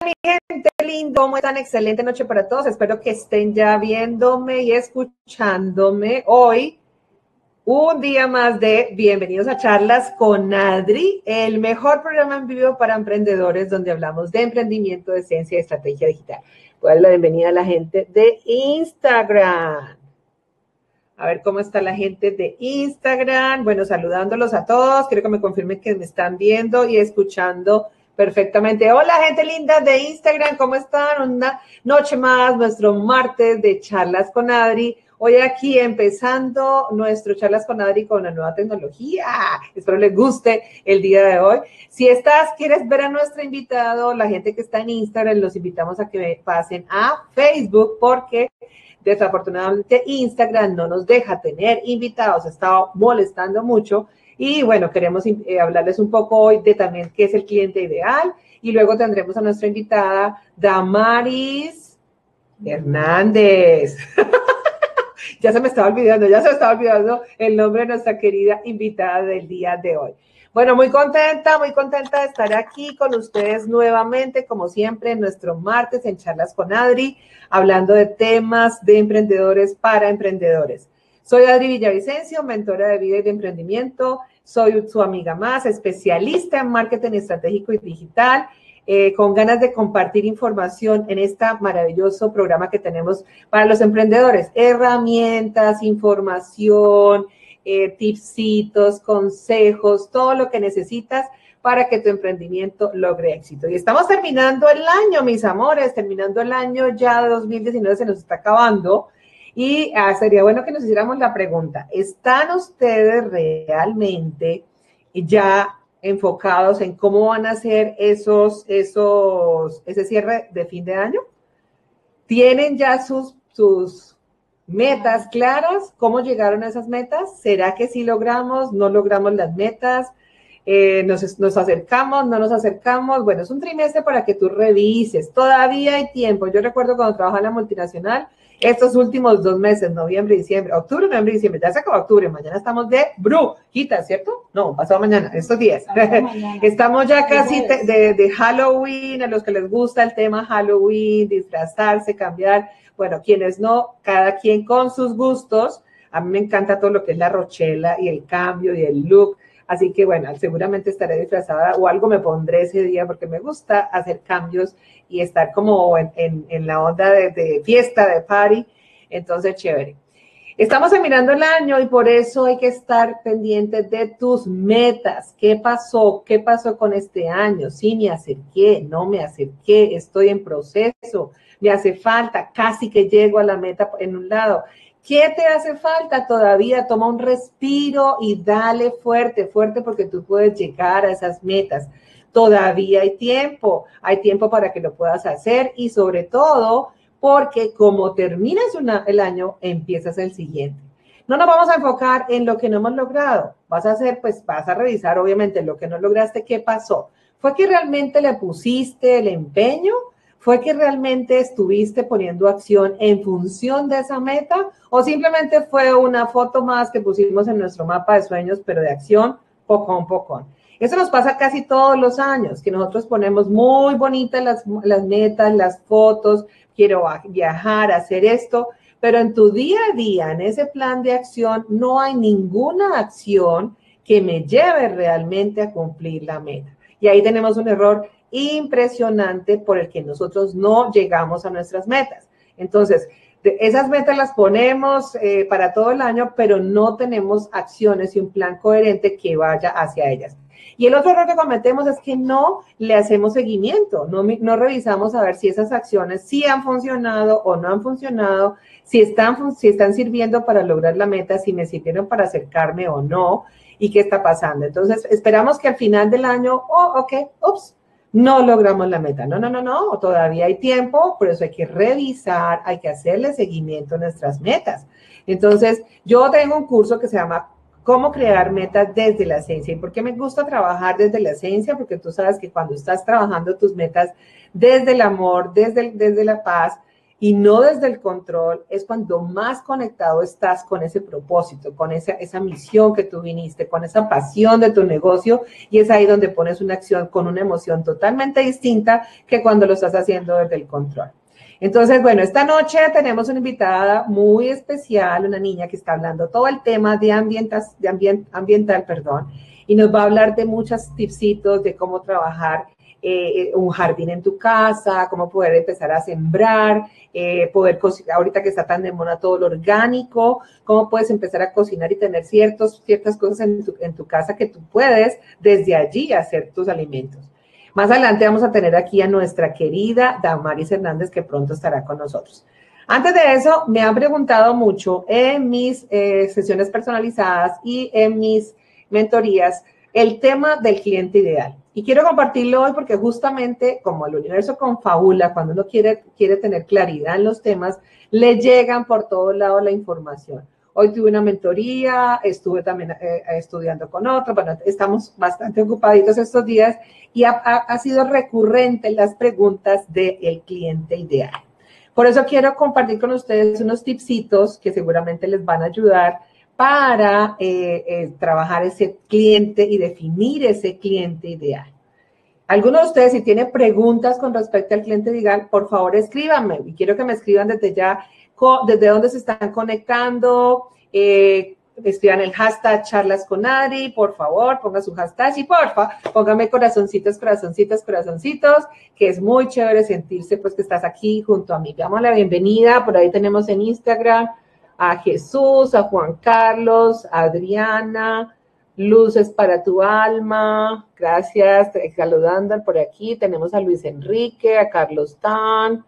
mi gente linda, ¿cómo están? Excelente noche para todos. Espero que estén ya viéndome y escuchándome hoy. Un día más de Bienvenidos a Charlas con Adri, el mejor programa en vivo para emprendedores donde hablamos de emprendimiento, de ciencia y estrategia digital. Voy a dar la bienvenida a la gente de Instagram. A ver cómo está la gente de Instagram. Bueno, saludándolos a todos. Quiero que me confirmen que me están viendo y escuchando perfectamente. Hola, gente linda de Instagram. ¿Cómo están? Una noche más, nuestro martes de Charlas con Adri. Hoy aquí empezando nuestro Charlas con Adri con una nueva tecnología. Espero les guste el día de hoy. Si quieres ver a nuestro invitado, la gente que está en Instagram, los invitamos a que pasen a Facebook porque desafortunadamente Instagram no nos deja tener invitados, ha estado molestando mucho y bueno, queremos hablarles un poco hoy de también qué es el cliente ideal y luego tendremos a nuestra invitada Damaris Hernández. Ya se me estaba olvidando el nombre de nuestra querida invitada del día de hoy. Bueno, muy contenta de estar aquí con ustedes nuevamente, como siempre, en nuestro martes en Charlas con Adri, hablando de temas de emprendedores para emprendedores. Soy Adri Villavicencio, mentora de vida y de emprendimiento. Soy su amiga más, especialista en marketing estratégico y digital, con ganas de compartir información en este maravilloso programa que tenemos para los emprendedores. Herramientas, información, tipsitos, consejos, todo lo que necesitas para que tu emprendimiento logre éxito. Y estamos terminando el año, mis amores, terminando el año ya 2019 se nos está acabando y sería bueno que nos hiciéramos la pregunta, ¿están ustedes realmente ya enfocados en cómo van a hacer ese cierre de fin de año? ¿Tienen ya sus metas claras? ¿Cómo llegaron a esas metas? ¿Será que sí logramos? ¿No logramos las metas? ¿Nos acercamos? ¿No nos acercamos? Bueno, es un trimestre para que tú revises. Todavía hay tiempo. Yo recuerdo cuando trabajaba en la multinacional, estos últimos 2 meses, noviembre, diciembre, octubre, noviembre, diciembre, ya se acabó octubre, mañana estamos de brujita, ¿cierto? No, pasado mañana, estos días. Estamos ya casi de Halloween, a los que les gusta el tema Halloween, disfrazarse, cambiar. Bueno, quienes no, cada quien con sus gustos. A mí me encanta todo lo que es la rochela y el cambio y el look. Así que, bueno, seguramente estaré disfrazada o algo me pondré ese día porque me gusta hacer cambios y estar como en la onda de fiesta, de party. Entonces, chévere. Estamos terminando el año y por eso hay que estar pendientes de tus metas. ¿Qué pasó? ¿Qué pasó con este año? Sí, me acerqué, no me acerqué, estoy en proceso, me hace falta, casi que llego a la meta en un lado. ¿Qué te hace falta todavía? Toma un respiro y dale fuerte, fuerte, porque tú puedes llegar a esas metas. Todavía hay tiempo para que lo puedas hacer y sobre todo porque como terminas el año, empiezas el siguiente. No nos vamos a enfocar en lo que no hemos logrado. Vas a revisar obviamente lo que no lograste, qué pasó. ¿Fue que realmente le pusiste el empeño? ¿Fue que realmente estuviste poniendo acción en función de esa meta? ¿O simplemente fue una foto más que pusimos en nuestro mapa de sueños, pero de acción, pocón, pocón? Eso nos pasa casi todos los años, que nosotros ponemos muy bonitas las metas, las fotos, quiero viajar, hacer esto, pero en tu día a día, en ese plan de acción, no hay ninguna acción que me lleve realmente a cumplir la meta. Y ahí tenemos un error impresionante por el que nosotros no llegamos a nuestras metas. Entonces, esas metas las ponemos para todo el año, pero no tenemos acciones y un plan coherente que vaya hacia ellas. Y el otro error que cometemos es que no le hacemos seguimiento, no revisamos a ver si esas acciones sí han funcionado o no han funcionado, si están sirviendo para lograr la meta, si me sirvieron para acercarme o no, y qué está pasando. Entonces, esperamos que al final del año, no logramos la meta. No, todavía hay tiempo, por eso hay que revisar, hay que hacerle seguimiento a nuestras metas. Entonces, yo tengo un curso que se llama Cómo crear metas desde la esencia. ¿Y por qué me gusta trabajar desde la esencia? Porque tú sabes que cuando estás trabajando tus metas desde el amor, desde la paz, y no desde el control, es cuando más conectado estás con ese propósito, con esa misión que tú viniste, con esa pasión de tu negocio, y es ahí donde pones una acción con una emoción totalmente distinta que cuando lo estás haciendo desde el control. Entonces, bueno, esta noche tenemos una invitada muy especial, una niña que está hablando todo el tema de ambiental, y nos va a hablar de muchos tipsitos de cómo trabajar un jardín en tu casa, cómo poder empezar a sembrar, poder cocinar, ahorita que está tan de moda todo lo orgánico, cómo puedes empezar a cocinar y tener ciertas cosas en tu casa que tú puedes desde allí hacer tus alimentos. Más adelante vamos a tener aquí a nuestra querida Damaris Hernández, que pronto estará con nosotros. Antes de eso, me han preguntado mucho en mis sesiones personalizadas y en mis mentorías el tema del cliente ideal. Y quiero compartirlo hoy porque justamente como el universo confabula, cuando uno quiere tener claridad en los temas, le llegan por todos lados la información. Hoy tuve una mentoría, estuve también estudiando con otro, bueno, estamos bastante ocupaditos estos días y ha sido recurrente las preguntas del cliente ideal. Por eso quiero compartir con ustedes unos tipsitos que seguramente les van a ayudar para trabajar ese cliente y definir ese cliente ideal. Algunos de ustedes, si tienen preguntas con respecto al cliente ideal, por favor escríbanme. Y quiero que me escriban desde ya, desde dónde se están conectando. Escriban el hashtag charlas con Adri, por favor, pongan su hashtag y porfa, pónganme corazoncitos, corazoncitos, corazoncitos, que es muy chévere sentirse pues que estás aquí junto a mí. Damos la bienvenida, por ahí tenemos en Instagram a Jesús, a Juan Carlos, a Adriana, Luces para tu alma, gracias, saludando por aquí, tenemos a Luis Enrique, a Carlos Tan,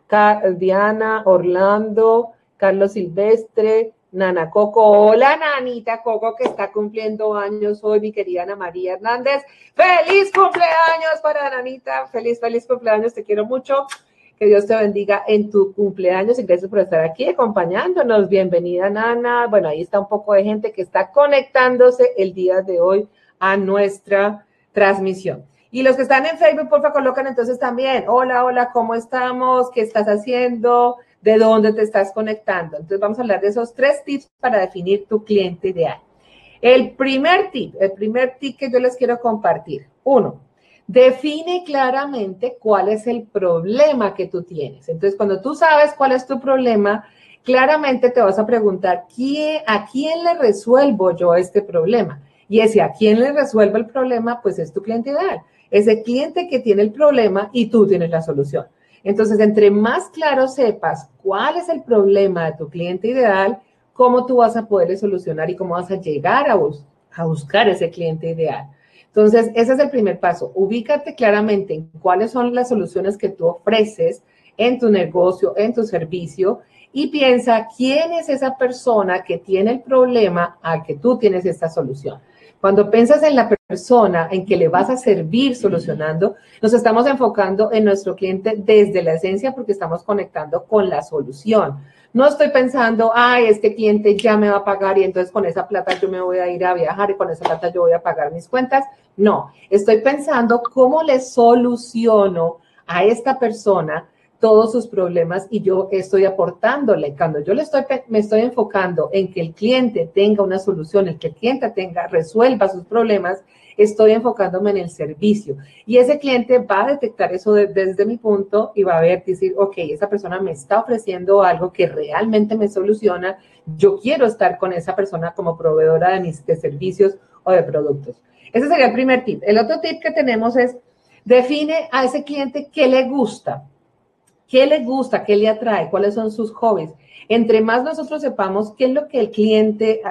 Diana, Orlando, Carlos Silvestre, Nana Coco, hola Nanita Coco que está cumpliendo años hoy, mi querida Ana María Hernández, ¡feliz cumpleaños para Nanita! ¡Feliz cumpleaños! Te quiero mucho. Que Dios te bendiga en tu cumpleaños y gracias por estar aquí acompañándonos. Bienvenida, Nana. Bueno, ahí está un poco de gente que está conectándose el día de hoy a nuestra transmisión. Y los que están en Facebook, porfa, colocan entonces también, hola, hola, ¿cómo estamos? ¿Qué estás haciendo? ¿De dónde te estás conectando? Entonces vamos a hablar de esos 3 tips para definir tu cliente ideal. El primer tip que yo les quiero compartir. 1. Define claramente cuál es el problema que tú tienes. Entonces, cuando tú sabes cuál es tu problema, claramente te vas a preguntar, ¿a quién le resuelvo yo este problema? Y ese a quién le resuelvo el problema, pues es tu cliente ideal. Ese cliente que tiene el problema y tú tienes la solución. Entonces, entre más claro sepas cuál es el problema de tu cliente ideal, cómo tú vas a poderle solucionar y cómo vas a llegar a buscar ese cliente ideal. Entonces, ese es el primer paso. Ubícate claramente en cuáles son las soluciones que tú ofreces en tu negocio, en tu servicio, y piensa quién es esa persona que tiene el problema al que tú tienes esta solución. Cuando piensas en la persona en que le vas a servir solucionando, nos estamos enfocando en nuestro cliente desde la esencia porque estamos conectando con la solución. No estoy pensando, ay, este cliente ya me va a pagar y entonces con esa plata yo me voy a ir a viajar y con esa plata yo voy a pagar mis cuentas. No, estoy pensando cómo le soluciono a esta persona todos sus problemas y yo estoy aportándole. Cuando yo me estoy enfocando en que el cliente tenga una solución, el que el cliente resuelva sus problemas, estoy enfocándome en el servicio. Y ese cliente va a detectar eso desde mi punto y va a ver, decir, ok, esa persona me está ofreciendo algo que realmente me soluciona. Yo quiero estar con esa persona como proveedora de servicios o de productos. Ese sería el primer tip. El otro tip que tenemos es, define a ese cliente qué le gusta. ¿Qué le gusta? ¿Qué le atrae? ¿Cuáles son sus hobbies? Entre más nosotros sepamos qué es lo que el cliente,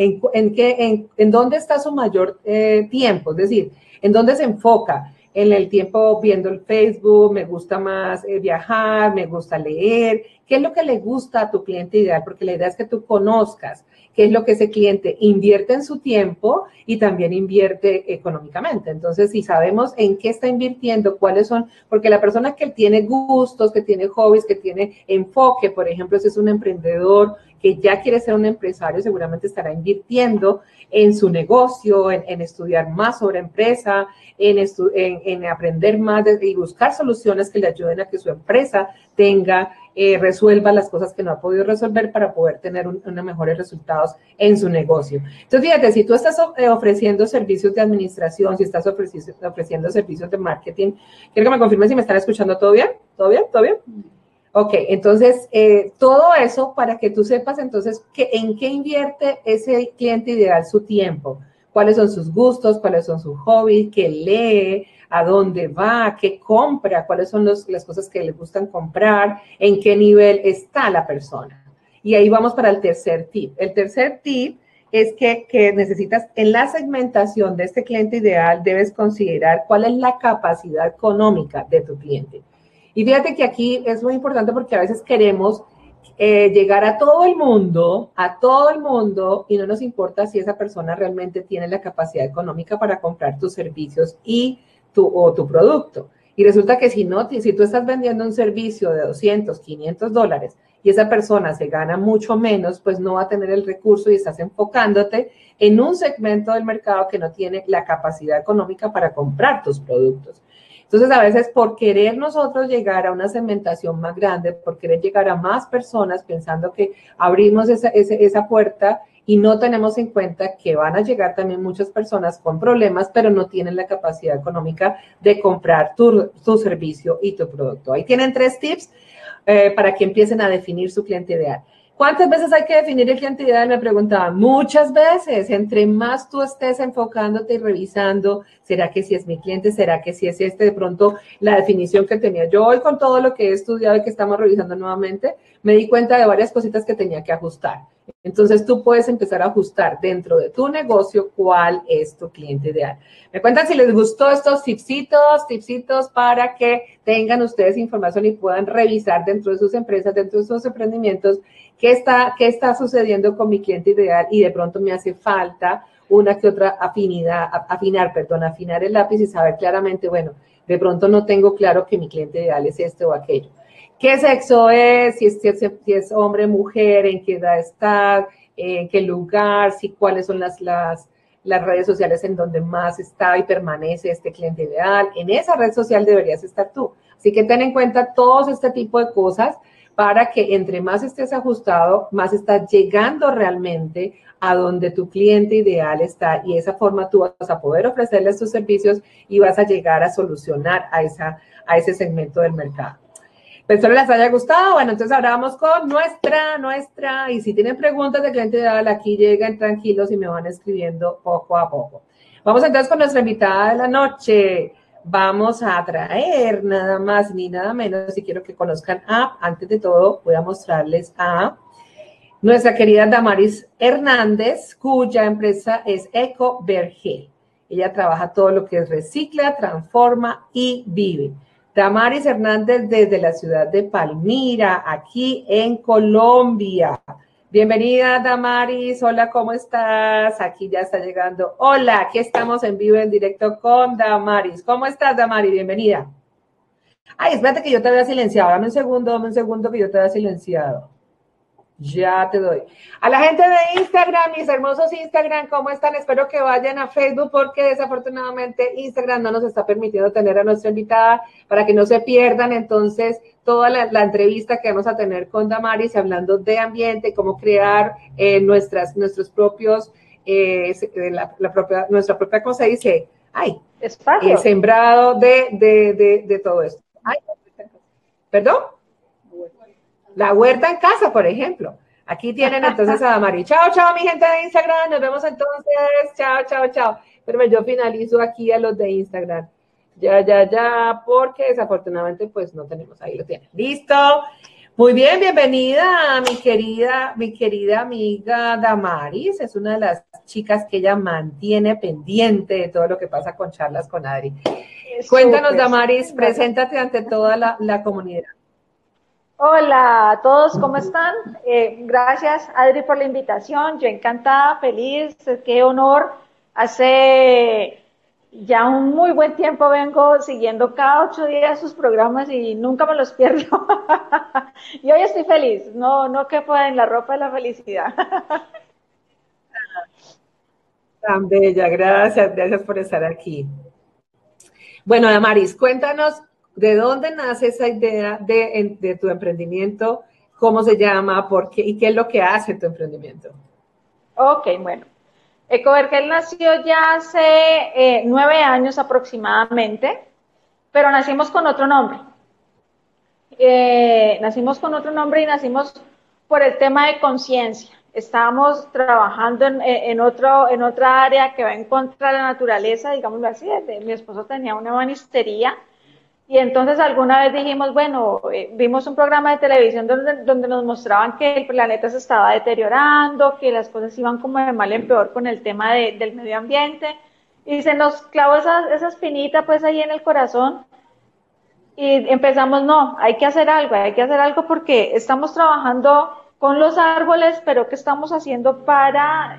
en dónde está su mayor tiempo, es decir, en dónde se enfoca, en el tiempo viendo el Facebook, me gusta más viajar, me gusta leer, ¿qué es lo que le gusta a tu cliente ideal? Porque la idea es que tú conozcas qué es lo que ese cliente invierte en su tiempo y también invierte económicamente. Entonces, si sabemos en qué está invirtiendo, cuáles son, porque la persona que tiene gustos, que tiene hobbies, que tiene enfoque, por ejemplo, si es un emprendedor que ya quiere ser un empresario, seguramente estará invirtiendo en su negocio, en estudiar más sobre empresa, en aprender más y buscar soluciones que le ayuden a que su empresa tenga resuelva las cosas que no ha podido resolver para poder tener unos mejores resultados en su negocio. Entonces, fíjate, si tú estás ofreciendo servicios de administración, si estás ofreciendo servicios de marketing, quiero que me confirmen si me están escuchando. ¿Todo bien? ¿Todo bien? ¿Todo bien? Ok, entonces, todo eso para que tú sepas entonces en qué invierte ese cliente ideal su tiempo, cuáles son sus gustos, cuáles son sus hobbies, qué lee, a dónde va, qué compra, cuáles son las cosas que le gustan comprar, en qué nivel está la persona. Y ahí vamos para el tercer tip. El tercer tip es que necesitas, en la segmentación de este cliente ideal, debes considerar cuál es la capacidad económica de tu cliente. Y fíjate que aquí es muy importante porque a veces queremos llegar a todo el mundo, y no nos importa si esa persona realmente tiene la capacidad económica para comprar tus servicios o tu producto. Y resulta que si tú estás vendiendo un servicio de 200, 500 dólares y esa persona se gana mucho menos, pues no va a tener el recurso y estás enfocándote en un segmento del mercado que no tiene la capacidad económica para comprar tus productos. Entonces, a veces por querer nosotros llegar a una segmentación más grande, por querer llegar a más personas pensando que abrimos esa puerta y no tenemos en cuenta que van a llegar también muchas personas con problemas, pero no tienen la capacidad económica de comprar tu servicio y tu producto. Ahí tienen 3 tips para que empiecen a definir su cliente ideal. ¿Cuántas veces hay que definir el cliente ideal? Me preguntaban. Muchas veces. Entre más tú estés enfocándote y revisando, ¿será que si es mi cliente? ¿Será que si es este? De pronto, la definición que tenía yo hoy con todo lo que he estudiado y que estamos revisando nuevamente, me di cuenta de varias cositas que tenía que ajustar. Entonces, tú puedes empezar a ajustar dentro de tu negocio cuál es tu cliente ideal. Me cuentan si les gustó estos tipsitos para que tengan ustedes información y puedan revisar dentro de sus empresas, dentro de sus emprendimientos, qué está sucediendo con mi cliente ideal y de pronto me hace falta una que otra afinar el lápiz y saber claramente, bueno, de pronto no tengo claro que mi cliente ideal es este o aquello. ¿Qué sexo es? Si es hombre, mujer, en qué edad está, en qué lugar, cuáles son las redes sociales en donde más está y permanece este cliente ideal. En esa red social deberías estar tú. Así que ten en cuenta todos este tipo de cosas para que entre más estés ajustado, más estás llegando realmente a donde tu cliente ideal está y de esa forma tú vas a poder ofrecerles tus servicios y vas a llegar a solucionar a ese segmento del mercado. Espero les haya gustado. Bueno, entonces ahora vamos con nuestra, y si tienen preguntas de cliente ideal, aquí lleguen tranquilos y me van escribiendo poco a poco. Vamos entonces con nuestra invitada de la noche. Vamos a traer nada más ni nada menos, si quiero que conozcan antes de todo, voy a mostrarles a nuestra querida Damaris Hernández, cuya empresa es EcoVergel. Ella trabaja todo lo que es recicla, transforma y vive. Damaris Hernández desde la ciudad de Palmira, aquí en Colombia. Bienvenida, Damaris. Hola, ¿cómo estás? Aquí ya está llegando. Hola, aquí estamos en vivo, en directo con Damaris. ¿Cómo estás, Damaris? Bienvenida. Ay, espérate que yo te había silenciado. Dame un segundo que yo te había silenciado. Ya te doy. A la gente de Instagram, mis hermosos Instagram, ¿cómo están? Espero que vayan a Facebook porque desafortunadamente Instagram no nos está permitiendo tener a nuestra invitada para que no se pierdan entonces toda la entrevista que vamos a tener con Damaris hablando de ambiente, cómo crear nuestros propios, nuestra propia, ¿cómo se dice? Espacio. Sembrado de todo esto. ¿Perdón? La huerta en casa, por ejemplo. Aquí tienen entonces a Damari. Chao, chao, mi gente de Instagram. Nos vemos entonces. Chao, chao, chao. Pero yo finalizo aquí a los de Instagram. Ya, porque desafortunadamente pues no tenemos. Ahí lo tienen. ¿Listo? Muy bien, bienvenida mi querida amiga Damaris. Es una de las chicas que ella mantiene pendiente de todo lo que pasa con Charlas con Adri. Cuéntanos, Damaris, preséntate ante toda la comunidad. Hola a todos, ¿cómo están? Gracias, Adri, por la invitación. Yo encantada, feliz, qué honor. Hace ya un muy buen tiempo vengo siguiendo cada 8 días sus programas y nunca me los pierdo. Y hoy estoy feliz, no quepo en la ropa de la felicidad. Tan bella, gracias por estar aquí. Bueno, Damaris, cuéntanos ¿De dónde nace esa idea de tu emprendimiento? ¿Cómo se llama? ¿Por qué? ¿Y qué es lo que hace tu emprendimiento? Ok, bueno. Ecovergel nació ya hace 9 años aproximadamente, pero nacimos con otro nombre. Nacimos con otro nombre y nacimos por el tema de conciencia. Estábamos trabajando en otra área que va en contra de la naturaleza, digámoslo así. Mi esposo tenía una ebanistería y entonces alguna vez dijimos, bueno, vimos un programa de televisión donde nos mostraban que el planeta se estaba deteriorando, que las cosas iban como de mal en peor con el tema del medio ambiente y se nos clavó esa espinita pues ahí en el corazón. Y empezamos, no, hay que hacer algo porque estamos trabajando con los árboles, pero ¿qué estamos haciendo para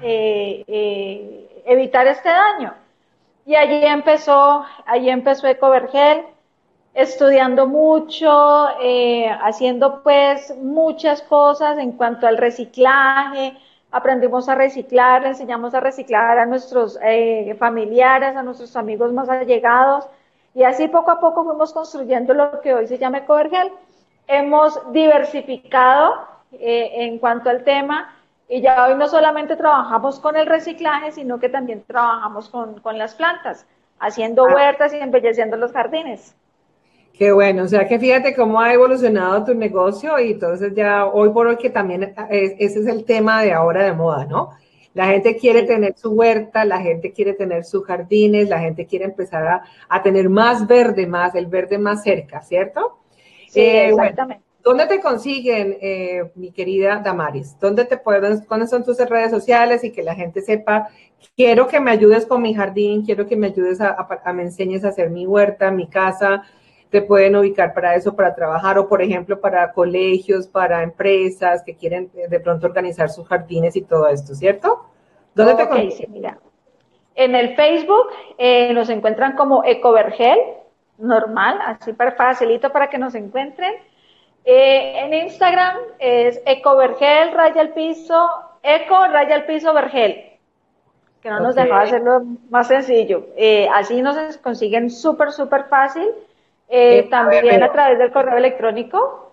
evitar este daño? Y allí empezó Ecovergel, estudiando mucho, haciendo pues muchas cosas en cuanto al reciclaje, aprendimos a reciclar, le enseñamos a reciclar a nuestros familiares, a nuestros amigos más allegados, y así poco a poco fuimos construyendo lo que hoy se llama Ecovergel. Hemos diversificado en cuanto al tema, y ya hoy no solamente trabajamos con el reciclaje, sino que también trabajamos con las plantas, haciendo huertas y embelleciendo los jardines. Qué bueno, o sea que fíjate cómo ha evolucionado tu negocio y entonces ya hoy por hoy que también ese es el tema de ahora de moda, ¿no? La gente quiere tener su huerta, la gente quiere tener sus jardines, la gente quiere empezar a tener más verde, más el verde más cerca, ¿cierto? Sí, exactamente. Bueno, ¿dónde te consiguen, mi querida Damaris? ¿Dónde te pueden, cuáles son tus redes sociales y que la gente sepa, quiero que me ayudes con mi jardín, quiero que me ayudes me enseñes a hacer mi huerta, mi casa? Te pueden ubicar para eso, para trabajar o, por ejemplo, para colegios, para empresas que quieren de pronto organizar sus jardines y todo esto, ¿cierto? ¿Dónde te Ok, sí, mira. En el Facebook nos encuentran como Ecovergel, normal, así para facilito para que nos encuentren. En Instagram es Ecovergel, raya al piso, Eco, raya al piso, Vergel, que no nos dejaba hacerlo más sencillo. Así nos consiguen súper fácil. También a través del correo electrónico.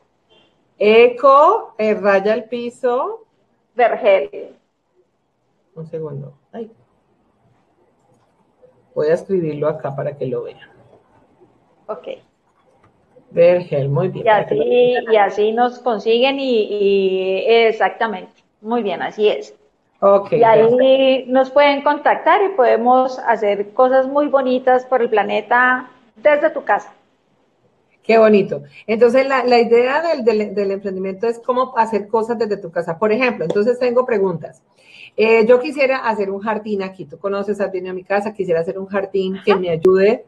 Eco, raya al piso. Vergel. Un segundo. Ay. Voy a escribirlo acá para que lo vean. Ok. Vergel, muy bien. Y así nos consiguen y exactamente. Muy bien, así es. Ok, Y ahí perfecto. nos pueden contactar y podemos hacer cosas muy bonitas por el planeta desde tu casa. Qué bonito. Entonces, la idea del emprendimiento es cómo hacer cosas desde tu casa. Por ejemplo, entonces tengo preguntas. Yo quisiera hacer un jardín aquí. Tú conoces, has venido a mi casa. Quisiera hacer un jardín que me ayude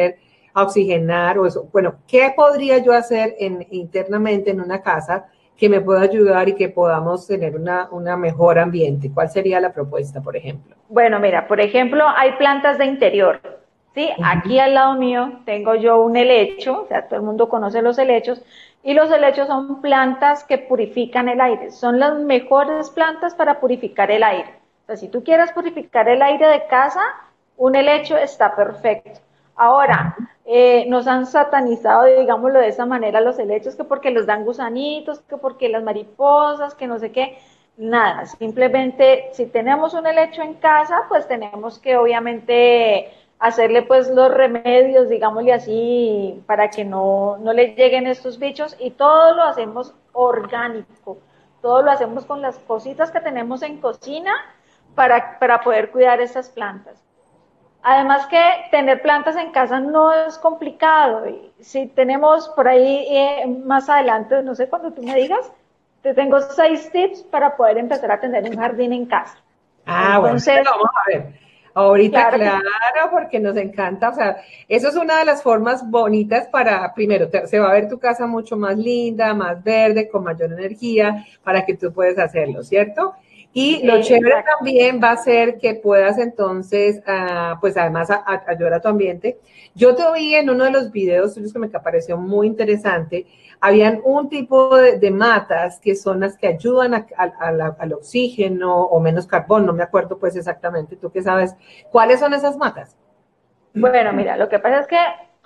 a oxigenar o eso. Bueno, ¿qué podría yo hacer internamente en una casa que me pueda ayudar y que podamos tener una mejor ambiente? ¿Cuál sería la propuesta, por ejemplo? Bueno, mira, por ejemplo, hay plantas de interior. ¿Sí? Aquí al lado mío tengo yo un helecho, o sea, todo el mundo conoce los helechos, y los helechos son plantas que purifican el aire, son las mejores plantas para purificar el aire. Entonces, si tú quieres purificar el aire de casa, un helecho está perfecto. Ahora, nos han satanizado, digámoslo de esa manera, los helechos, que porque les dan gusanitos, que porque las mariposas, que no sé qué. Nada, simplemente si tenemos un helecho en casa, pues tenemos que obviamente hacerle pues los remedios, digámosle así, para que no le lleguen estos bichos, y todo lo hacemos orgánico, todo lo hacemos con las cositas que tenemos en cocina para poder cuidar estas plantas. Además que tener plantas en casa no es complicado. Y si tenemos por ahí más adelante, no sé, cuando tú me digas, te tengo 6 tips para poder empezar a tener un jardín en casa. Bueno, Entonces, vamos a ver. Ahorita, claro que claro, porque nos encanta, o sea, eso es una de las formas bonitas para, primero, se va a ver tu casa mucho más linda, más verde, con mayor energía, para que tú puedas hacerlo, ¿cierto? Y lo chévere exacto. también va a ser que puedas entonces, pues además ayudar a tu ambiente. Yo te oí en uno de los videos tuyos que me pareció muy interesante, habían un tipo de matas que son las que ayudan al oxígeno o menos carbón, no me acuerdo pues exactamente, tú qué sabes, ¿cuáles son esas matas? Bueno, mira, lo que pasa es que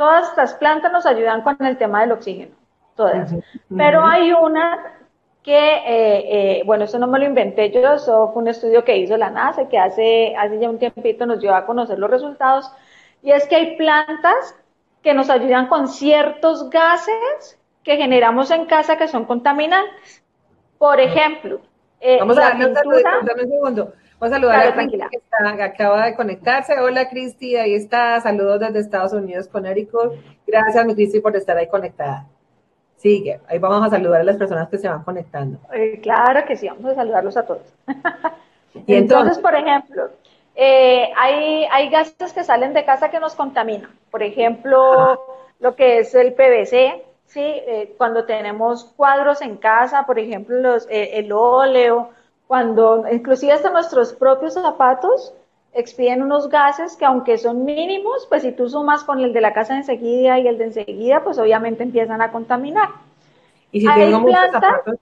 todas estas plantas nos ayudan con el tema del oxígeno, todas. Ujú. Pero hay unas que, bueno, eso no me lo inventé yo, eso fue un estudio que hizo la NASA, que hace ya un tiempito nos dio a conocer los resultados, y es que hay plantas que nos ayudan con ciertos gases que generamos en casa que son contaminantes. Por ejemplo, Vamos a la darle un saludito, pintura, dame un segundo. Vamos a saludar claro, a Cristi tranquila. que acaba de conectarse. Hola Cristi, ahí está. Saludos desde Estados Unidos, Connecticut. Gracias, mi Cristi, por estar ahí conectada. Sigue, ahí vamos a saludar a las personas que se van conectando. Claro que sí, vamos a saludarlos a todos. Y Entonces, entonces, por ejemplo, hay gases que salen de casa que nos contaminan. Por ajá, ejemplo, lo que es el PVC, ¿sí? Cuando tenemos cuadros en casa, por ejemplo, el óleo, cuando inclusive hasta nuestros propios zapatos expiden unos gases que aunque son mínimos, pues si tú sumas con el de la casa de enseguida y el de enseguida, pues obviamente empiezan a contaminar. y si tengo Hay muchos plantas, zapatos,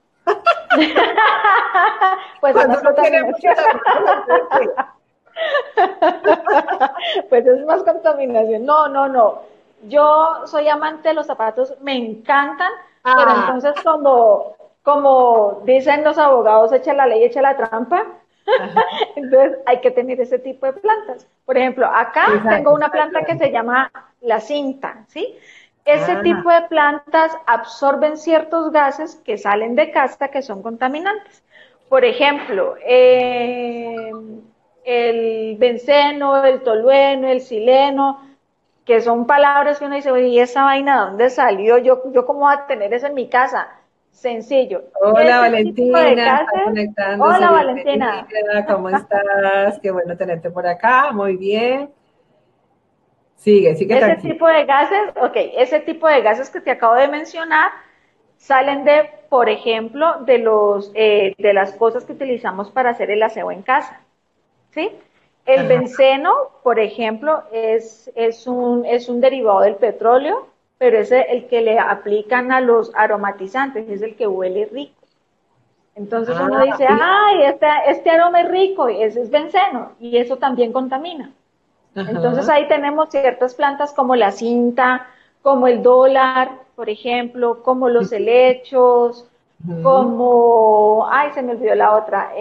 pues es cuando más uno tiene muchos contaminación. zapatos, entonces, Pues es más contaminación. No, no, no. Yo soy amante de los zapatos, me encantan, pero ah, entonces como dicen los abogados, echa la ley, echa la trampa. ajá, Entonces hay que tener ese tipo de plantas. Por ejemplo, acá tengo exacto, una planta que se llama la cinta, ¿sí? Ese ah, tipo de plantas absorben ciertos gases que salen de casa que son contaminantes. Por ejemplo, el benceno, el tolueno, el sileno, que son palabras que uno dice, oye, ¿y esa vaina dónde salió? Yo cómo voy a tener eso en mi casa. Sencillo. hola Ese tipo de Valentina, está gases. conectándose, Hola, Valentina. bienvenida, ¿cómo estás? Qué bueno tenerte por acá, muy bien. Sigue Ese tranquilo. tipo de gases, ok, ese tipo de gases que te acabo de mencionar salen de, por ejemplo, de las cosas que utilizamos para hacer el aseo en casa, ¿sí? El Ajá. benceno, por ejemplo, es un derivado del petróleo, pero es el que le aplican a los aromatizantes, es el que huele rico. Entonces Ah, uno dice, sí. ay, este aroma es rico, y ese es benceno, y eso también contamina. Entonces Ajá. ahí tenemos ciertas plantas como la cinta, como el dólar, por ejemplo, como los helechos, Ujú. como, ay, se me olvidó la otra,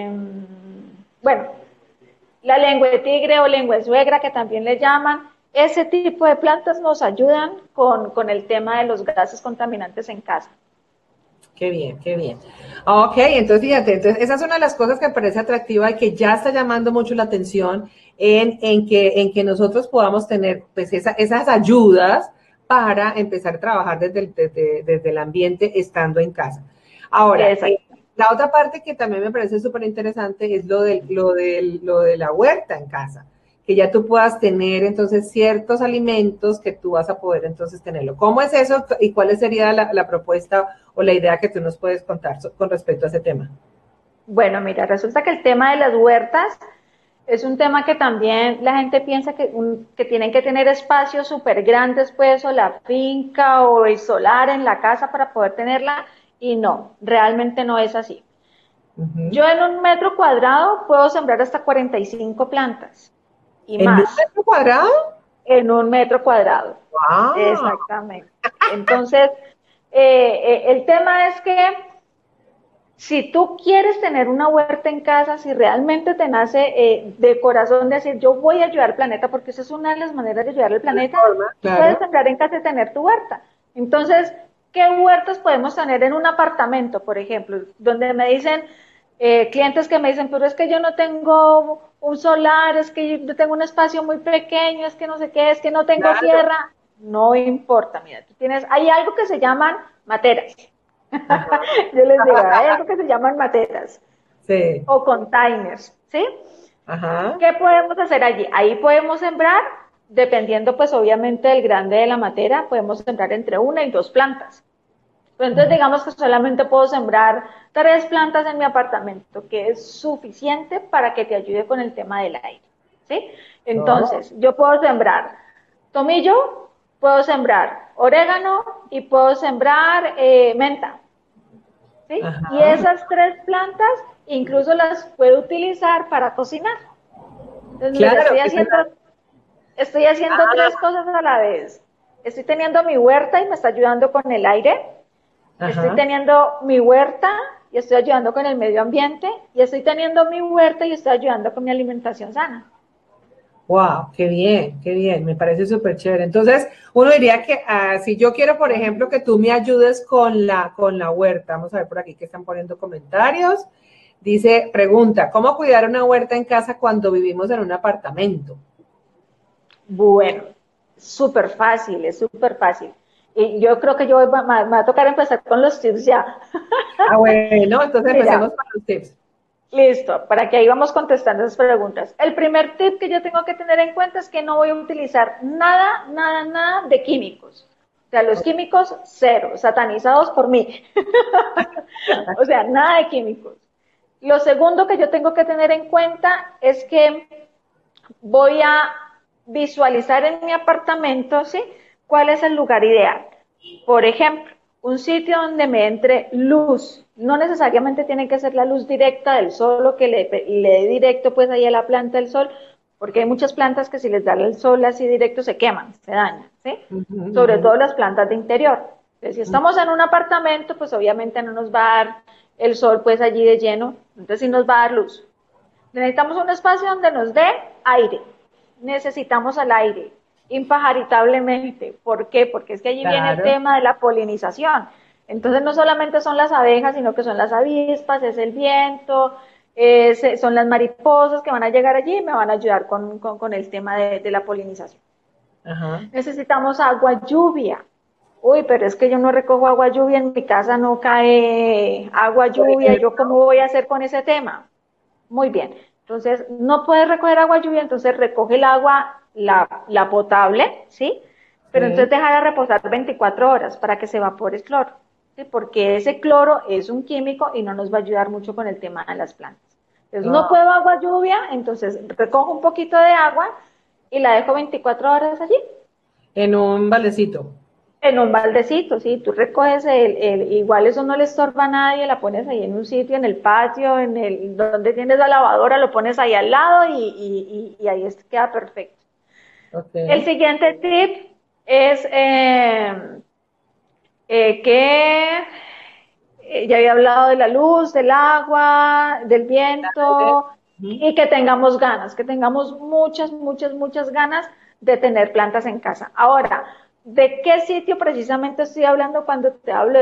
bueno, la lengua de tigre o lengua de suegra que también le llaman. Ese tipo de plantas nos ayudan con el tema de los gases contaminantes en casa. Qué bien, qué bien. Ok, entonces fíjate, entonces esa es una de las cosas que me parece atractiva y que ya está llamando mucho la atención en que nosotros podamos tener pues esas ayudas para empezar a trabajar desde el ambiente estando en casa. Ahora, Exacto. la otra parte que también me parece súper interesante es lo de la huerta en casa, que ya tú puedas tener entonces ciertos alimentos que tú vas a poder entonces tenerlo. ¿Cómo es eso y cuál sería la propuesta o la idea que tú nos puedes contar con respecto a ese tema? Bueno, mira, resulta que el tema de las huertas es un tema que también la gente piensa que tienen que tener espacios súper grandes, pues, o la finca o el solar en la casa para poder tenerla, y no, realmente no es así. Ujú. Yo en un metro cuadrado puedo sembrar hasta 45 plantas y ¿En un más metro cuadrado? en un metro cuadrado. ¡Wow! Exactamente. Entonces, el tema es que si tú quieres tener una huerta en casa, si realmente te nace de corazón decir, yo voy a ayudar al planeta, porque esa es una de las maneras de ayudar al planeta, tú puedes Claro. sembrar en casa y tener tu huerta. Entonces, ¿qué huertas podemos tener en un apartamento, por ejemplo? Donde me dicen, clientes que me dicen, pero es que yo no tengo un solar, es que yo tengo un espacio muy pequeño, es que no sé qué, es que no tengo Claro. tierra. No importa, mira, hay algo que se llaman materas. Ajá. Yo les digo, hay algo que se llaman materas Sí. o containers, ¿sí? Ajá. ¿Qué podemos hacer allí? Ahí podemos sembrar, dependiendo pues obviamente del grande de la matera, podemos sembrar entre una y dos plantas. Pero entonces Ujú. digamos que solamente puedo sembrar tres plantas en mi apartamento, que es suficiente para que te ayude con el tema del aire, ¿sí? Oh. Entonces, yo puedo sembrar tomillo, puedo sembrar orégano y puedo sembrar menta. ¿Sí? Y Ajá. esas tres plantas incluso las puedo utilizar para cocinar. Entonces, mira, Claro, que estoy haciendo tres cosas a la vez. estoy teniendo mi huerta y me está ayudando con el aire, estoy Ajá. teniendo mi huerta y estoy ayudando con el medio ambiente, y estoy teniendo mi huerta y estoy ayudando con mi alimentación sana. Wow, qué bien, me parece súper chévere. Entonces, uno diría que si yo quiero, por ejemplo, que tú me ayudes con la huerta, vamos a ver por aquí que están poniendo comentarios. Dice, pregunta, ¿cómo cuidar una huerta en casa cuando vivimos en un apartamento? Bueno, súper fácil, es súper fácil. Y yo creo que me va a tocar empezar con los tips ya. Ah, bueno, entonces Mira, empecemos con los tips. listo, para que ahí vamos contestando esas preguntas. El primer tip que yo tengo que tener en cuenta es que no voy a utilizar nada, nada, nada de químicos. O sea, los químicos, cero, satanizados por mí. O sea, nada de químicos. Lo segundo que yo tengo que tener en cuenta es que voy a visualizar en mi apartamento, ¿sí? ¿Cuál es el lugar ideal? Por ejemplo, un sitio donde me entre luz. No necesariamente tiene que ser la luz directa del sol o que le dé directo pues ahí a la planta del sol, porque hay muchas plantas que si les da el sol así directo se queman, se dañan, ¿sí? Sobre todo las plantas de interior. Entonces, si estamos en un apartamento, pues obviamente no nos va a dar el sol pues allí de lleno, entonces sí nos va a dar luz. Necesitamos un espacio donde nos dé aire. Necesitamos el aire, impajaritablemente. ¿Por qué? Porque es que allí viene el Claro. tema de la polinización. Entonces no solamente son las abejas, sino que son las avispas, es el viento, son las mariposas que van a llegar allí y me van a ayudar con el tema de la polinización. Ajá. Necesitamos agua lluvia. Uy, pero es que yo no recojo agua lluvia, en mi casa no cae agua Por lluvia, ¿yo ejemplo, cómo voy a hacer con ese tema? Muy bien. Entonces, no puedes recoger agua lluvia, entonces recoge el agua, la potable, ¿sí? Pero entonces sí. déjala reposar 24 horas para que se evapore el cloro, ¿sí? Porque ese cloro es un químico y no nos va a ayudar mucho con el tema de las plantas. Entonces, no Ah, puedo agua lluvia, entonces recojo un poquito de agua y la dejo 24 horas allí. en un baldecito. En un baldecito, sí, tú recoges igual eso no le estorba a nadie, la pones ahí en un sitio, en el patio, donde tienes la lavadora, lo pones ahí al lado y ahí queda perfecto. Ok. El siguiente tip es que ya había hablado de la luz, del agua, del viento, Ujú. y que tengamos ganas, que tengamos muchas, muchas, muchas ganas de tener plantas en casa. Ahora, ¿de qué sitio precisamente estoy hablando cuando te hablo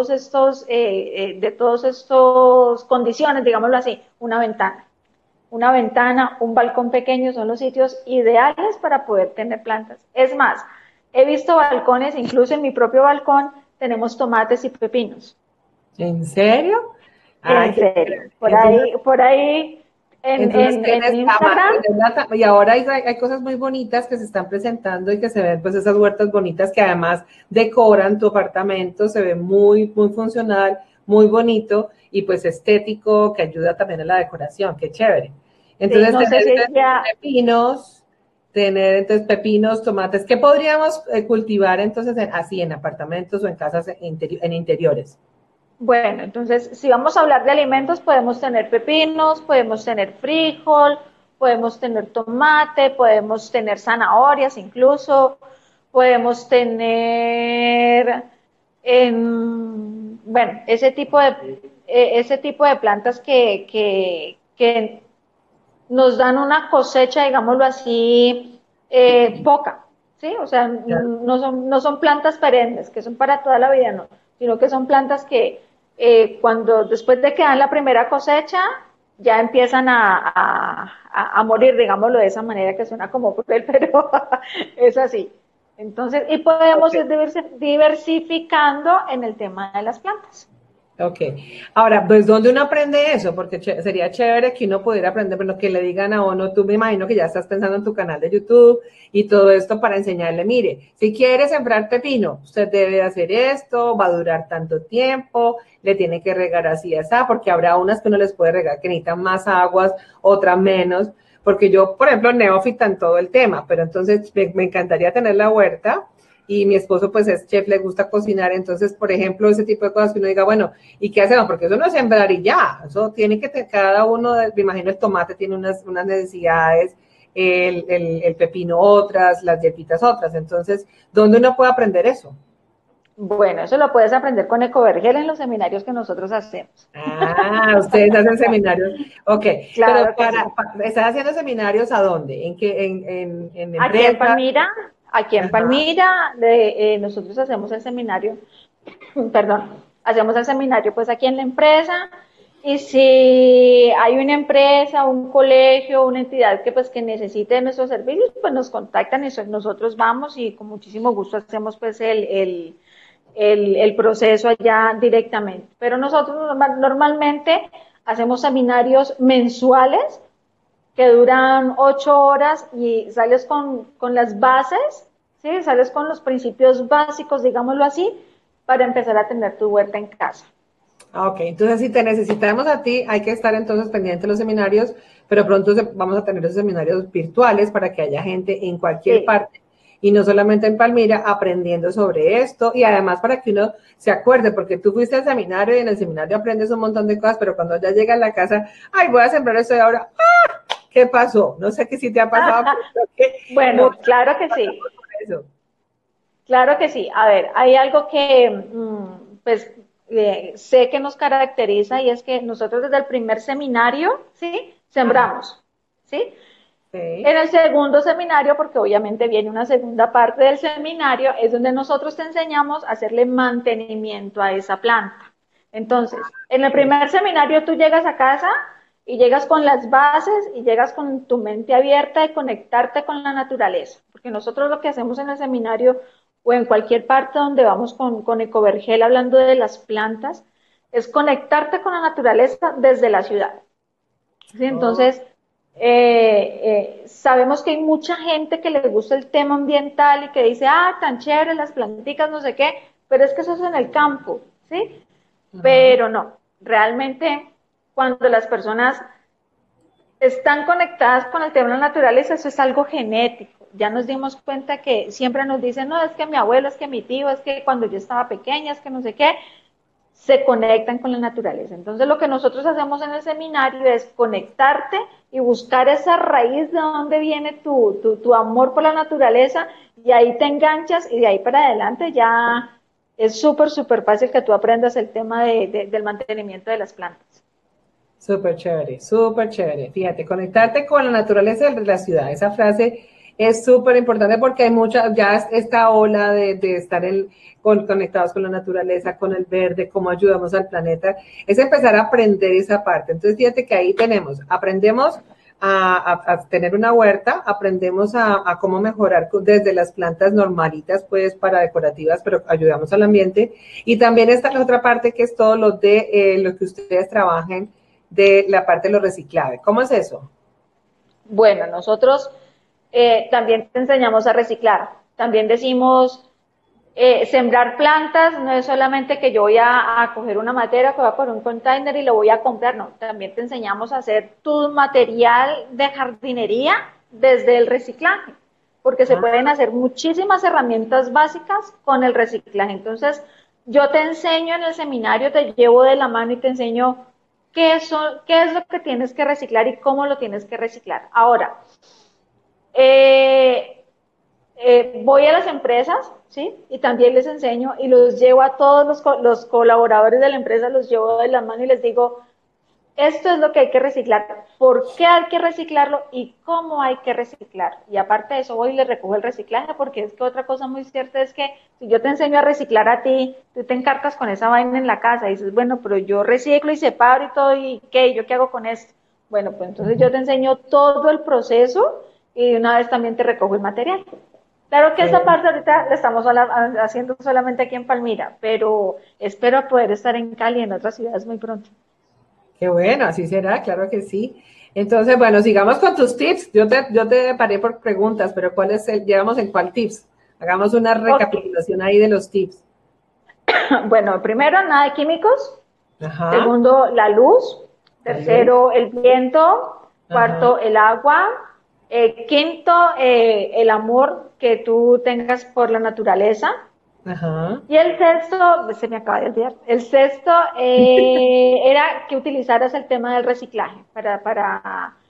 de todos estos condiciones, digámoslo así? Una ventana, un balcón pequeño son los sitios ideales para poder tener plantas. Es más, he visto balcones, incluso en mi propio balcón tenemos tomates y pepinos. ¿En serio? Ay, En qué serio. chévere. Por ahí Entonces en tienes, Instagram. y ahora hay cosas muy bonitas que se están presentando y que se ven, pues esas huertas bonitas que además decoran tu apartamento, se ve muy, muy funcional, muy bonito y pues estético, que ayuda también a la decoración, qué chévere. Sí, Entonces no sé si tener ya. pepinos, tener entonces pepinos, tomates, ¿qué podríamos cultivar entonces así en apartamentos o en casas en interiores? Bueno, entonces, si vamos a hablar de alimentos, podemos tener pepinos, podemos tener frijol, podemos tener tomate, podemos tener zanahorias incluso, podemos tener, bueno, ese tipo de plantas que nos dan una cosecha, digámoslo así, poca, ¿sí? O sea, no son plantas perennes, que son para toda la vida, no, sino que son plantas que después de que dan la primera cosecha, ya empiezan a morir, digámoslo de esa manera, que suena como cruel, pero es así. Entonces, y podemos ir diversificando en el tema de las plantas. Ok. Ahora, pues, ¿dónde uno aprende eso? Porque sería chévere que uno pudiera aprender, pero que le digan a uno, tú me imagino que ya estás pensando en tu canal de YouTube y todo esto para enseñarle, mire, si quiere sembrar pepino, usted debe hacer esto, va a durar tanto tiempo, le tiene que regar así, así, porque habrá unas que uno les puede regar que necesitan más aguas, otras menos, porque yo, por ejemplo, neófita en todo el tema, pero entonces me encantaría tener la huerta y mi esposo pues es chef, le gusta cocinar, entonces, por ejemplo, ese tipo de cosas que uno diga, bueno, ¿y qué hacemos? Porque eso no es sembrar y ya, eso tiene que tener, cada uno, me imagino el tomate tiene unas necesidades, el pepino otras, las hierbitas otras. Entonces, ¿dónde uno puede aprender eso? Bueno, eso lo puedes aprender con Ecovergel en los seminarios que nosotros hacemos. Ah, ustedes hacen seminarios. Ok, pero Claro que sí. ¿estás haciendo seminarios a dónde? ¿En qué? ¿En Aquí en empresas? Palmira, Ajá. nosotros hacemos el seminario, perdón, hacemos el seminario pues aquí en la empresa y si hay una empresa, un colegio, una entidad que pues que necesite nuestros servicios, pues nos contactan y nosotros vamos y con muchísimo gusto hacemos pues el proceso allá directamente. Pero nosotros normalmente hacemos seminarios mensuales que duran 8 horas y sales con las bases, ¿sí? Sales con los principios básicos, digámoslo así, para empezar a tener tu huerta en casa. Ah, ok, entonces si te necesitamos a ti, hay que estar entonces pendiente de los seminarios, pero pronto vamos a tener esos seminarios virtuales para que haya gente en cualquier Sí. parte y no solamente en Palmira aprendiendo sobre esto y además para que uno se acuerde, porque tú fuiste al seminario y en el seminario aprendes un montón de cosas, pero cuando ya llega a la casa, ay, voy a sembrar esto y ahora, ¡ah! ¿Qué pasó? No sé qué si te ha pasado, pero creo que Bueno, muchas claro que pasamos sí. por eso. Claro que sí. A ver, hay algo que pues sé que nos caracteriza y es que nosotros desde el primer seminario, ¿sí? Ajá, Sembramos, ¿sí? En sí. el segundo seminario, porque obviamente viene una segunda parte del seminario, es donde nosotros te enseñamos a hacerle mantenimiento a esa planta. Entonces, en el Ok. primer seminario tú llegas a casa y llegas con las bases y llegas con tu mente abierta de conectarte con la naturaleza, porque nosotros lo que hacemos en el seminario o en cualquier parte donde vamos con Ecovergel hablando de las plantas, es conectarte con la naturaleza desde la ciudad. ¿Sí? Oh, Entonces, sabemos que hay mucha gente que le gusta el tema ambiental y que dice, ah, tan chévere, las plantitas, no sé qué, pero es que eso es en el campo, ¿sí? ajá. Pero no, realmente cuando las personas están conectadas con el tema de la naturaleza, eso es algo genético. Ya nos dimos cuenta que siempre nos dicen, no, es que mi abuelo, es que mi tío, es que cuando yo estaba pequeña, es que no sé qué, se conectan con la naturaleza. Entonces lo que nosotros hacemos en el seminario es conectarte y buscar esa raíz de donde viene tu amor por la naturaleza y ahí te enganchas y de ahí para adelante ya es súper, súper fácil que tú aprendas el tema del mantenimiento de las plantas. Súper chévere, súper chévere. Fíjate, conectarte con la naturaleza de la ciudad. Esa frase es súper importante porque hay mucha, ya esta ola de estar conectados con la naturaleza, con el verde, cómo ayudamos al planeta, es empezar a aprender esa parte. Entonces, fíjate que ahí aprendemos a tener una huerta, aprendemos a cómo mejorar desde las plantas normalitas, pues para decorativas, pero ayudamos al ambiente. Y también está la otra parte que es todo lo de lo que ustedes trabajen de la parte de lo reciclable. ¿Cómo es eso? Bueno, nosotros también te enseñamos a reciclar. También decimos, sembrar plantas no es solamente que yo voy a coger una materia, que voy a poner un container y lo voy a comprar, no, también te enseñamos a hacer tu material de jardinería desde el reciclaje, porque se Ah, pueden hacer muchísimas herramientas básicas con el reciclaje. Entonces, yo te enseño en el seminario, te llevo de la mano y te enseño qué es lo que tienes que reciclar y cómo lo tienes que reciclar. Ahora, eh, voy a las empresas, ¿sí? Y también les enseño y los llevo a todos los colaboradores de la empresa, los llevo de la mano y les digo, esto es lo que hay que reciclar, por qué hay que reciclarlo y cómo hay que reciclar. Y aparte de eso, voy y les recojo el reciclaje, porque es que otra cosa muy cierta es que si yo te enseño a reciclar a ti, tú te encartas con esa vaina en la casa y dices, bueno, pero yo reciclo y separo y todo, ¿y qué? ¿Yo qué hago con esto? Bueno, pues entonces yo te enseño todo el proceso y de una vez también te recojo el material. Claro que esa qué, parte ahorita la estamos haciendo solamente aquí en Palmira, pero espero poder estar en Cali y en otras ciudades muy pronto. qué bueno, así será, claro que sí. Entonces, bueno, sigamos con tus tips. Yo te paré por preguntas, pero ¿cuál es llevamos en cuál tips? Hagamos una Ok, recapitulación ahí de los tips. bueno, primero, nada de químicos. Ajá, Segundo, la luz. la luz. Tercero, el viento. Ajá, Cuarto, el agua. Quinto, el amor que tú tengas por la naturaleza. ajá. Y el sexto, se me acaba de olvidar, el sexto era que utilizaras el tema del reciclaje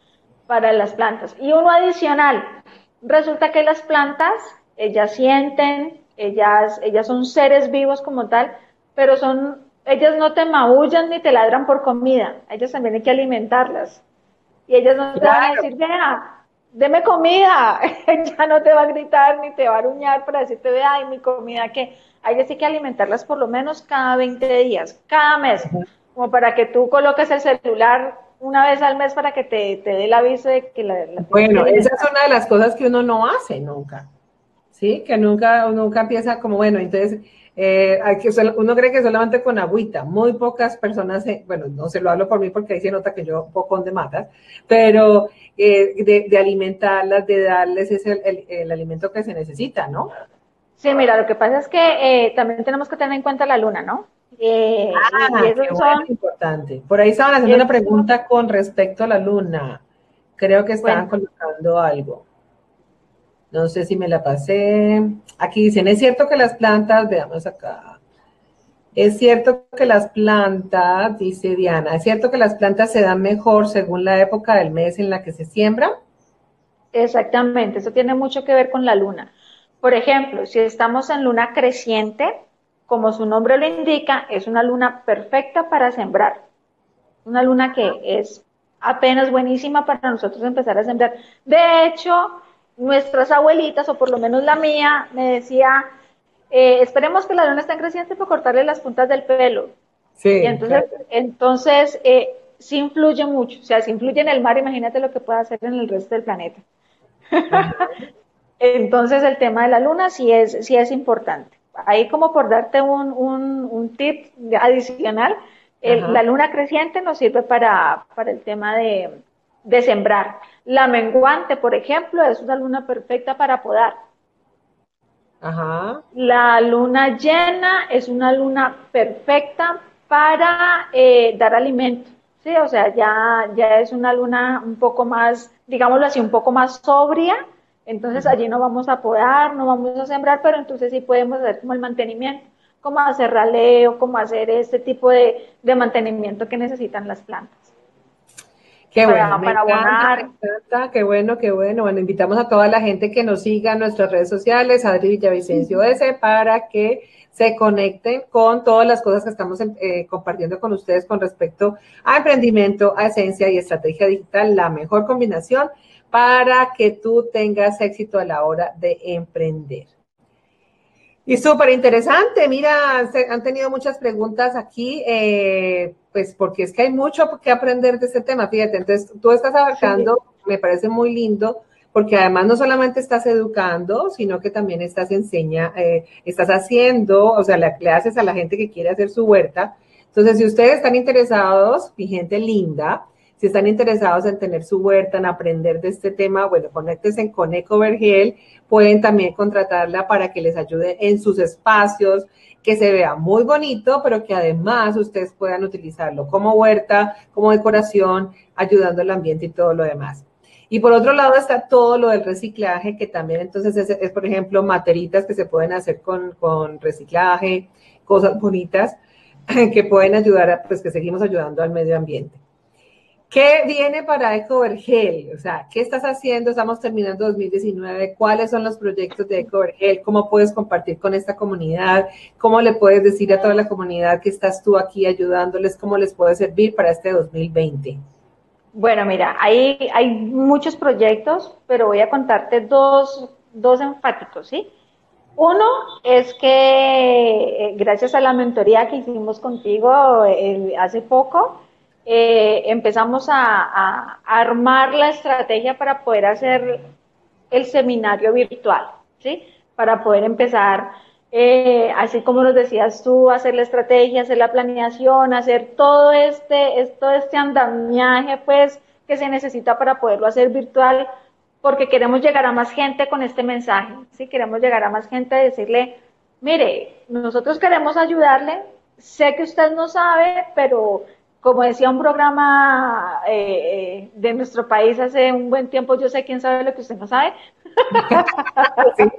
para las plantas. Y uno adicional, resulta que las plantas, ellas sienten, ellas son seres vivos como tal, pero ellas no te maullan ni te ladran por comida, ellas también hay que alimentarlas. Y ellas no te van a Claro. decir, vea, deme comida. Ella no te va a gritar ni te va a aruñar para decirte, vea, ay, mi comida, que hay que sí que alimentarlas por lo menos cada 20 días, cada mes, como para que tú coloques el celular una vez al mes para que te dé el aviso de que la tienes que Bueno, esa es alimentar. una de las cosas que uno no hace nunca. ¿Sí? Que nunca empieza como, bueno, entonces, uno cree que solamente con agüita, muy pocas personas, bueno, no se lo hablo por mí porque ahí se nota que yo poco de matas, pero de alimentarlas, de darles ese, el alimento que se necesita, ¿no? Sí, mira, lo que pasa es que también tenemos que tener en cuenta la luna, ¿no? Y Ah, qué esos bueno, son, importante. Por ahí estaban haciendo una esos son, pregunta con respecto a la luna. Creo que estaban cuenta. colocando algo. No sé si me la pasé. Aquí dicen, es cierto que las plantas, veamos acá. Es cierto que las plantas, dice Diana, es cierto que las plantas se dan mejor según la época del mes en la que se siembran. Exactamente, eso tiene mucho que ver con la luna. Por ejemplo, si estamos en luna creciente, como su nombre lo indica, es una luna perfecta para sembrar. Una luna que es apenas buenísima para nosotros empezar a sembrar. De hecho, nuestras abuelitas, o por lo menos la mía, me decía, esperemos que la luna esté creciente para cortarle las puntas del pelo. Y Sí, entonces sí influye mucho. O sea, si influye en el mar, imagínate lo que puede hacer en el resto del planeta. ajá, Entonces el tema de la luna sí es importante. Ahí como por darte un tip adicional, ajá, la luna creciente nos sirve para el tema de sembrar. La menguante, por ejemplo, es una luna perfecta para podar. ajá. La luna llena es una luna perfecta para dar alimento. Sí, o sea, ya es una luna un poco más, digámoslo así, un poco más sobria. Entonces allí no vamos a podar, no vamos a sembrar, pero entonces sí podemos hacer como el mantenimiento, como hacer raleo, como hacer este tipo de mantenimiento que necesitan las plantas Qué bueno, me para encanta, me abonar. encanta, qué bueno, qué bueno. Bueno, invitamos a toda la gente que nos siga en nuestras redes sociales, Adri Villavicencio S, para que se conecten con todas las cosas que estamos compartiendo con ustedes con respecto a emprendimiento, a esencia y estrategia digital, la mejor combinación para que tú tengas éxito a la hora de emprender. Y súper interesante, mira, han tenido muchas preguntas aquí, pues porque es que hay mucho que aprender de este tema, fíjate, entonces tú estás Sí, abarcando, me parece muy lindo, porque además no solamente estás educando, sino que también estás haciendo, o sea, le haces a la gente que quiere hacer su huerta. Entonces, si ustedes están interesados, mi gente linda, si están interesados en tener su huerta, en aprender de este tema, bueno, conéctense con Ecovergel, pueden también contratarla para que les ayude en sus espacios, que se vea muy bonito, pero que además ustedes puedan utilizarlo como huerta, como decoración, ayudando al ambiente y todo lo demás. Y por otro lado está todo lo del reciclaje, que también entonces por ejemplo, materitas que se pueden hacer con reciclaje, cosas bonitas que pueden ayudar, pues que seguimos ayudando al medio ambiente. ¿Qué viene para Ecovergel? O sea, ¿qué estás haciendo? Estamos terminando 2019. ¿Cuáles son los proyectos de Ecovergel? ¿Cómo puedes compartir con esta comunidad? ¿Cómo le puedes decir a toda la comunidad que estás tú aquí ayudándoles? ¿Cómo les puede servir para este 2020? bueno, mira, hay muchos proyectos, pero voy a contarte dos enfáticos, ¿sí? Uno es que gracias a la mentoría que hicimos contigo hace poco, empezamos a armar la estrategia para poder hacer el seminario virtual, ¿sí? Para poder empezar, así como nos decías tú, hacer la estrategia, hacer la planeación, hacer todo este andamiaje, pues, que se necesita para poderlo hacer virtual, porque queremos llegar a más gente con este mensaje, ¿sí? Queremos llegar a más gente a decirle, mire, nosotros queremos ayudarle, sé que usted no sabe, pero como decía un programa de nuestro país hace un buen tiempo, yo sé quién sabe lo que usted no sabe. Sí.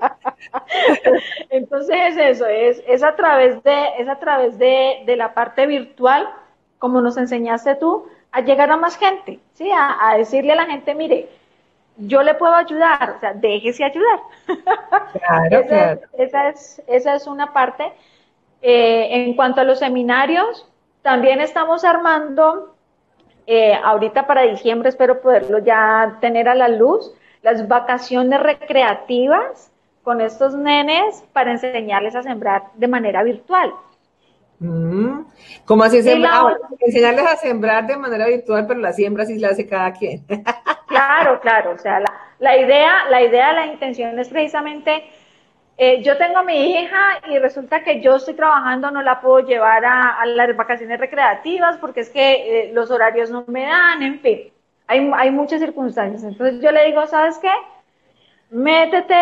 Entonces eso, es a través de la parte virtual, como nos enseñaste tú, a llegar a más gente, ¿sí? A decirle a la gente, mire, yo le puedo ayudar, o sea, déjese ayudar. Claro, claro. Esa es una parte. En cuanto a los seminarios, también estamos armando, ahorita para diciembre espero poderlo ya tener a la luz, las vacaciones recreativas con estos nenes para enseñarles a sembrar de manera virtual. Mm. ¿Cómo así Y sembrar? Ah, la bueno, otra, enseñarles a sembrar de manera virtual, pero la siembra sí la hace cada quien. claro, claro, o sea, la intención es precisamente, yo tengo a mi hija y resulta que yo estoy trabajando, no la puedo llevar a las vacaciones recreativas porque es que los horarios no me dan, en fin, hay muchas circunstancias. Entonces yo le digo, ¿sabes qué? Métete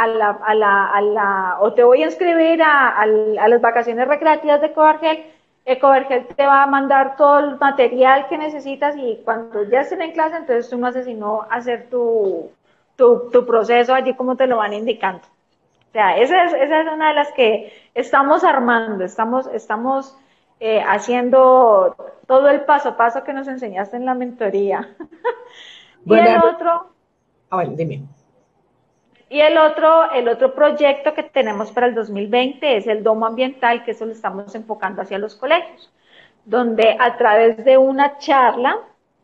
o te voy a inscribir a las vacaciones recreativas de Covergel. Covergel te va a mandar todo el material que necesitas y cuando ya estén en clase, entonces tú no haces sino hacer tu proceso allí como te lo van indicando. O sea, esa es una de las que estamos armando, estamos haciendo todo el paso a paso que nos enseñaste en la mentoría. Y Bueno, bueno, dime. el otro proyecto que tenemos para el 2020 es el domo ambiental, que eso lo estamos enfocando hacia los colegios, donde a través de una charla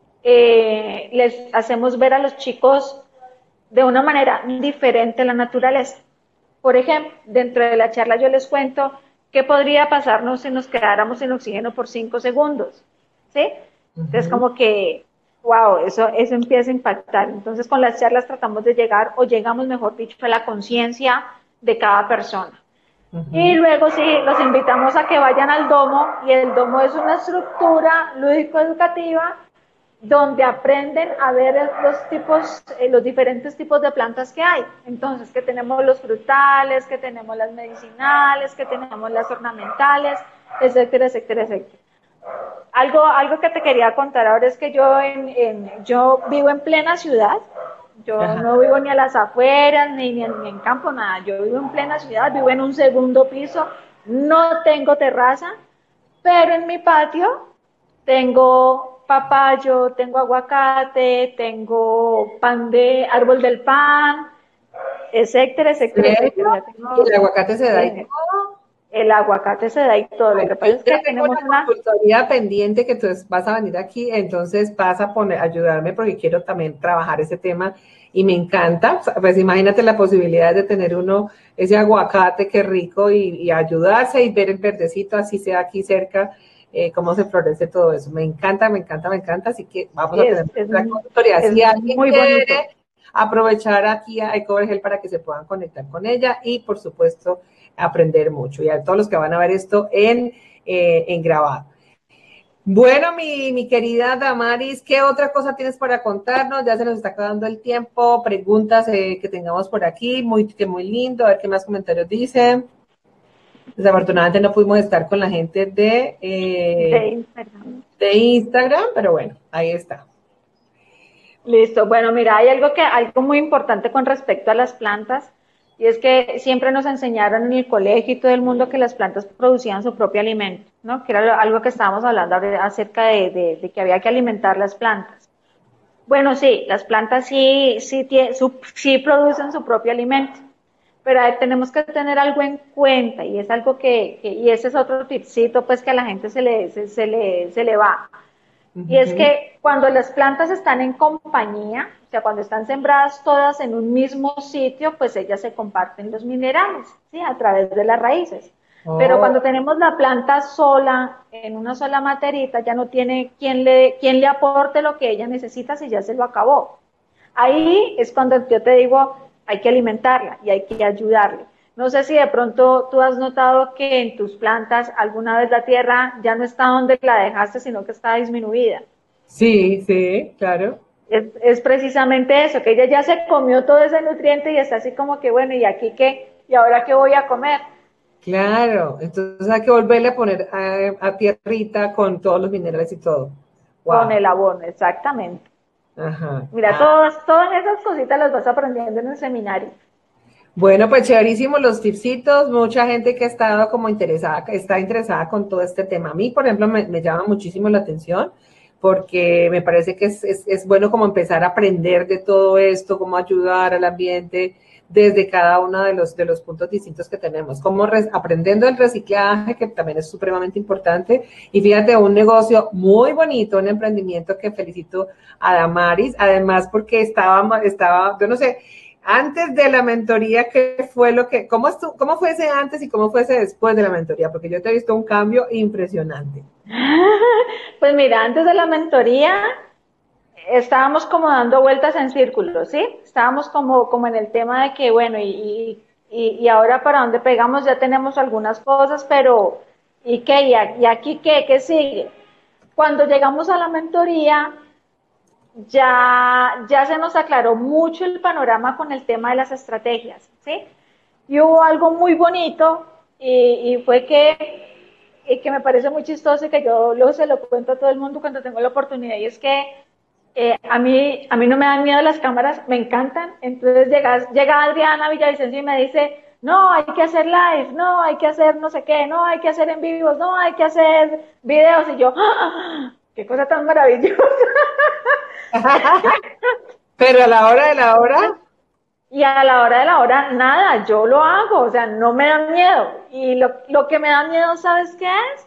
les hacemos ver a los chicos de una manera diferente la naturaleza. Por ejemplo, dentro de la charla yo les cuento qué podría pasarnos si nos quedáramos sin oxígeno por 5 segundos, ¿sí? Entonces, Ujú, como que, wow, eso empieza a impactar. Entonces, con las charlas tratamos de llegar, o llegamos, mejor dicho, a la conciencia de cada persona. Y ujú. luego sí, los invitamos a que vayan al domo, y el domo es una estructura lúdico-educativa donde aprenden a ver los diferentes tipos de plantas que hay. Entonces, que tenemos los frutales, que tenemos las medicinales, que tenemos las ornamentales, etcétera, etcétera, etcétera. Algo que te quería contar ahora es que yo vivo en plena ciudad, yo Ajá. no vivo ni a las afueras, ni en campo, nada, yo vivo en plena ciudad, vivo en un segundo piso, no tengo terraza, pero en mi patio tengo papayo, tengo aguacate, tengo pan de árbol del pan, etcétera, etcétera, etcétera. ¿Serio? Ya Y tengo, el aguacate se da y eh, todo. el aguacate se da y todo. Lo Bueno, que yo pasa es ya que tengo tenemos una una, consultoría pendiente que tú vas a venir aquí, entonces vas a ayudarme porque quiero también trabajar ese tema y me encanta. Pues imagínate la posibilidad de tener uno, ese aguacate, qué rico, y ayudarse y ver el verdecito, así sea aquí cerca, cómo se florece todo eso. Me encanta, me encanta, me encanta, así que vamos sí, a tener nuestra consultoría. es Si alguien muy bonito. quiere aprovechar aquí a Ecovergel para que se puedan conectar con ella y, por supuesto, aprender mucho. Y a todos los que van a ver esto en grabado. Bueno, mi querida Damaris, ¿qué otra cosa tienes para contarnos? Ya se nos está acabando el tiempo. Preguntas que tengamos por aquí, muy lindo. A ver qué más comentarios dicen. Desafortunadamente no pudimos estar con la gente De Instagram. de Instagram, pero bueno, ahí está. Listo. Bueno, mira, algo muy importante con respecto a las plantas, y es que siempre nos enseñaron en el colegio y todo el mundo que las plantas producían su propio alimento, ¿no? Que era algo que estábamos hablando acerca de que había que alimentar las plantas. Bueno, sí, las plantas sí producen su propio alimento, pero tenemos que tener algo en cuenta, y es algo y ese es otro tipcito pues que a la gente se le va. Y es Ujú. que cuando las plantas están en compañía, o sea, cuando están sembradas todas en un mismo sitio, pues ellas se comparten los minerales, ¿sí? A través de las raíces. Pero Oh, cuando tenemos la planta sola, en una sola materita, ya no tiene quien le aporte lo que ella necesita si ya se lo acabó. Ahí es cuando yo te digo, hay que alimentarla y hay que ayudarle. No sé si de pronto tú has notado que en tus plantas alguna vez la tierra ya no está donde la dejaste, sino que está disminuida. sí, sí, claro. Es precisamente eso, que ella ya se comió todo ese nutriente y está así como que, bueno, ¿y aquí qué? ¿Y ahora qué voy a comer? Claro, entonces hay que volverle a poner a tierrita con todos los minerales y todo. Con Wow. el abono, exactamente. Ajá. Mira, todas esas cositas las vas aprendiendo en el seminario. Bueno, pues chéverísimo los tipsitos, mucha gente que ha estado como interesada, que está interesada con todo este tema. A mí, por ejemplo, me llama muchísimo la atención porque me parece que es bueno como empezar a aprender de todo esto, cómo ayudar al ambiente desde cada uno de los puntos distintos que tenemos, como aprendiendo el reciclaje, que también es supremamente importante, y fíjate, un negocio muy bonito, un emprendimiento que felicito a Damaris, además porque estaba, yo no sé, antes de la mentoría, ¿qué fue lo que, cómo fue ese antes y cómo fue ese después de la mentoría? Porque yo te he visto un cambio impresionante. Pues mira, antes de la mentoría estábamos como dando vueltas en círculos, ¿sí? Estábamos como en el tema de que, bueno, y ahora para dónde pegamos, ya tenemos algunas cosas, pero ¿y qué? ¿Y aquí qué? ¿Qué sigue? Cuando llegamos a la mentoría, ya se nos aclaró mucho el panorama con el tema de las estrategias, ¿sí? Y hubo algo muy bonito y fue que me parece muy chistoso y que yo se lo cuento a todo el mundo cuando tengo la oportunidad, y es que a mí no me dan miedo las cámaras, me encantan. Entonces llega Adriana Villavicencio y me dice, no, hay que hacer live, no, hay que hacer no sé qué, no, hay que hacer en vivos, no, hay que hacer videos. Y yo, ¡ah! ¡Qué cosa tan maravillosa! Pero a la hora de la hora, Y a la hora de la hora, nada, yo lo hago, o sea, no me da miedo. Y lo que me da miedo, ¿sabes qué es?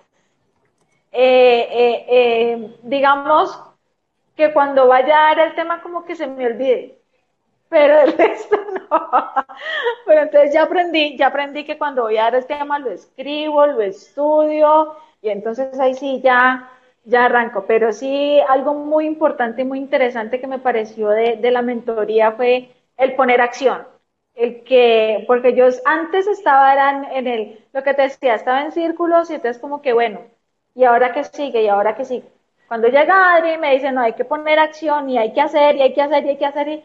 Digamos que cuando vaya a dar el tema como que se me olvide, pero el resto no. Pero entonces ya aprendí que cuando voy a dar el tema lo escribo, lo estudio, y entonces ahí sí ya arranco. Pero sí, algo muy importante y muy interesante que me pareció de la mentoría fue el poner acción. Porque yo antes estaba lo que te decía, estaba en círculos y entonces como que bueno, ¿y ahora qué sigue? ¿Y ahora qué sigue? Cuando llega Adri me dice, no, hay que poner acción y hay que hacer, y hay que hacer, y hay que hacer, y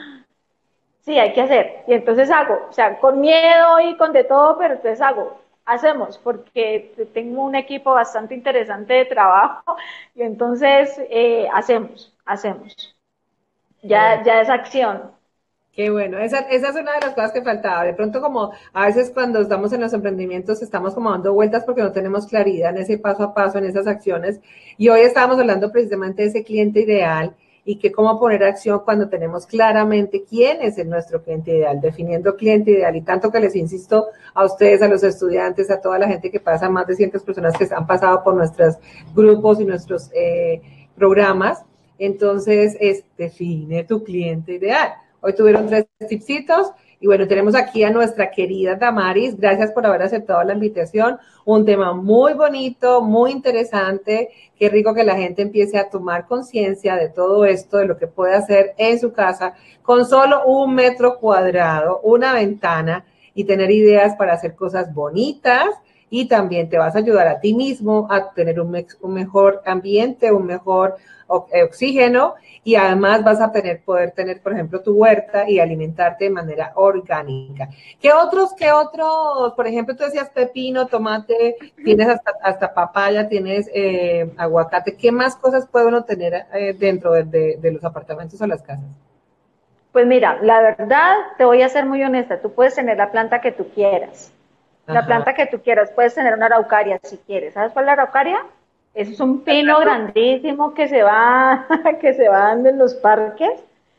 sí, hay que hacer. Y entonces hago, o sea, con miedo y con de todo, pero entonces hacemos, porque tengo un equipo bastante interesante de trabajo, y entonces hacemos. qué bueno. Ya es acción. Qué bueno, esa es una de las cosas que faltaba. De pronto, como a veces cuando estamos en los emprendimientos, estamos como dando vueltas porque no tenemos claridad en ese paso a paso, en esas acciones. Y hoy estábamos hablando precisamente de ese cliente ideal y que cómo poner acción cuando tenemos claramente quién es nuestro cliente ideal, definiendo cliente ideal. Y tanto que les insisto a ustedes, a los estudiantes, a toda la gente que pasa, más de 100 personas que han pasado por nuestros grupos y nuestros programas. Entonces, define tu cliente ideal. Hoy tuvieron 3 tipsitos y bueno, tenemos aquí a nuestra querida Damaris. Gracias por haber aceptado la invitación. Un tema muy bonito, muy interesante. Qué rico que la gente empiece a tomar conciencia de todo esto, de lo que puede hacer en su casa con solo 1 metro cuadrado, una ventana y tener ideas para hacer cosas bonitas. Y también te vas a ayudar a ti mismo a tener un mejor ambiente, un mejor oxígeno, y además vas a poder tener, por ejemplo, tu huerta y alimentarte de manera orgánica. ¿Qué otros, por ejemplo, tú decías pepino, tomate, tienes hasta papaya, tienes aguacate? ¿Qué más cosas puede uno tener dentro de los apartamentos o las casas? Pues mira, la verdad, te voy a ser muy honesta, tú puedes tener la planta que tú quieras. La Ajá. planta que tú quieras, puedes tener una araucaria si quieres. ¿Sabes cuál es la araucaria? Eso es un pino grandísimo que se va, que se va dando en los parques.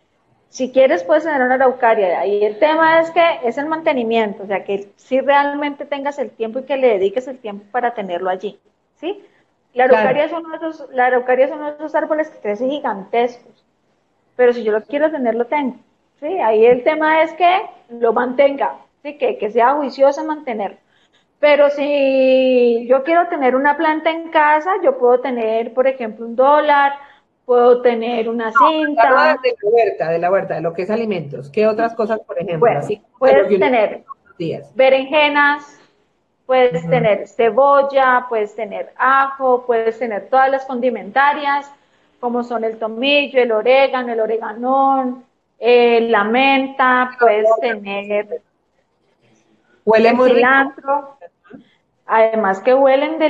Si quieres, puedes tener una araucaria. Y el tema es que es el mantenimiento, o sea, que si realmente tengas el tiempo y que le dediques el tiempo para tenerlo allí, ¿sí? Claro. La araucaria es uno de esos árboles que crece gigantescos, pero si yo lo quiero tener, lo tengo, ¿sí? Ahí el tema es que lo mantenga, ¿sí? Que sea juicioso en mantenerlo. Pero si yo quiero tener una planta en casa, yo puedo tener, por ejemplo, un dólar, puedo tener una Hablo cinta. de la huerta, de lo que es alimentos. ¿Qué otras cosas, por ejemplo? Bueno, Así de lo que puedes uno tener todos los días. berenjenas, puedes Ujú. tener cebolla, puedes tener ajo, puedes tener todas las condimentarias, como son el tomillo, el oreganón, la menta, puedes tener Huele el muy rico. cilantro, además que